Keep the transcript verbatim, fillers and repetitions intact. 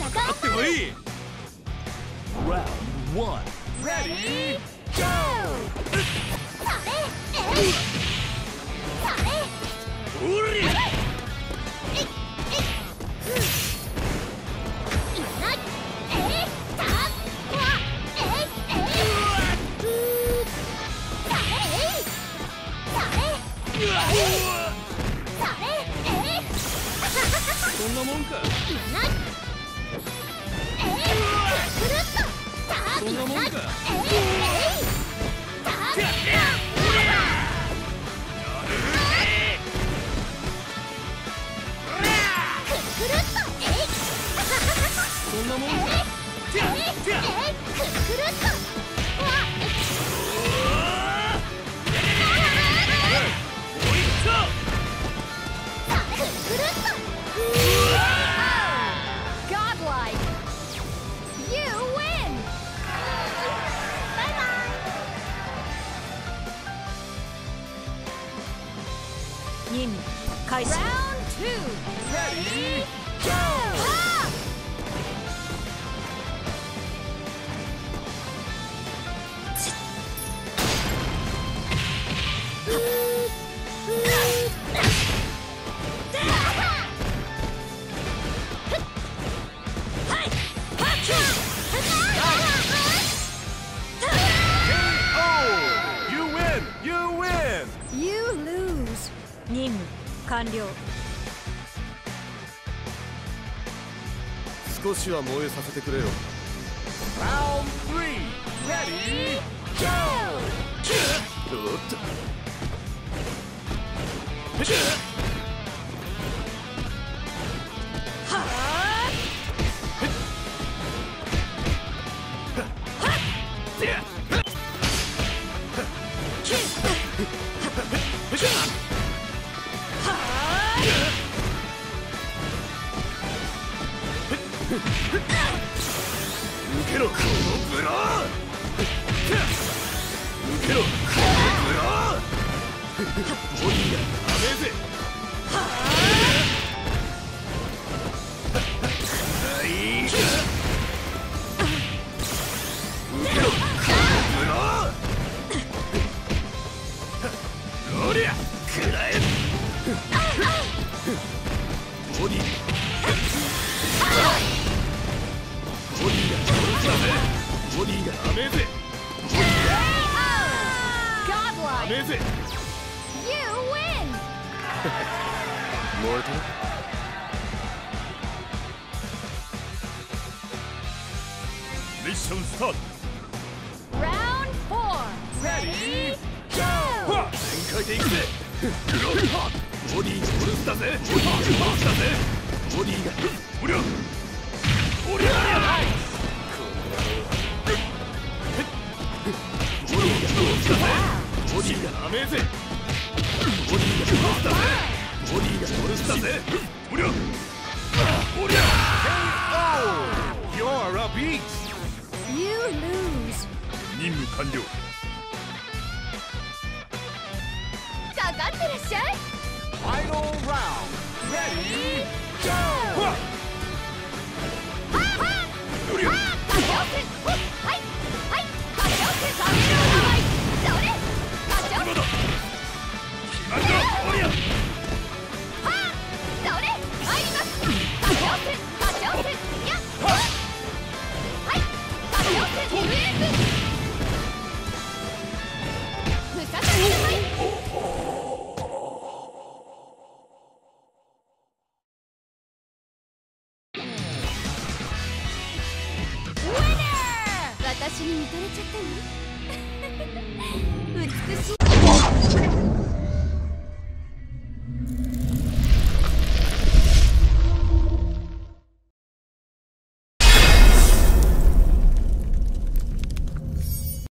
かってこい。 Round one. Ready, go! おりゃ。そんなもんか。そんなもんか。そんなもんか。 Godlike! You win! Bye-bye! 任務開始 Round two! Ready, go! You lose! 任務完了少しは燃えさせてくれよ。 Round three, ready, go! おっと。受けろこのブロー。受けろこのブロー。ボディがダメぜ。はい受けろこのブロー。おりゃ食らえ。ボディボディがダメ。ボディがダメぜ。ダメぜ。 You win! 燃えてる。 ミッションスタート。 Round four! Ready, go! 全開でいくぜ。ボディがオルスだぜ。ボディがオルスだぜ。ボディがおりゃおりゃナイス。ボディがオルスだぜ。ボディがダメぜ。ボディがオルスだぜ。ボディがオルスだぜ。おりゃおりゃ ケーオー You're a beast. You lose! 任務完了。 かかってらっしゃい Final round. Ready, go! はいはいカシオペサメの名前それカシオペ今だ。決まったおりゃ。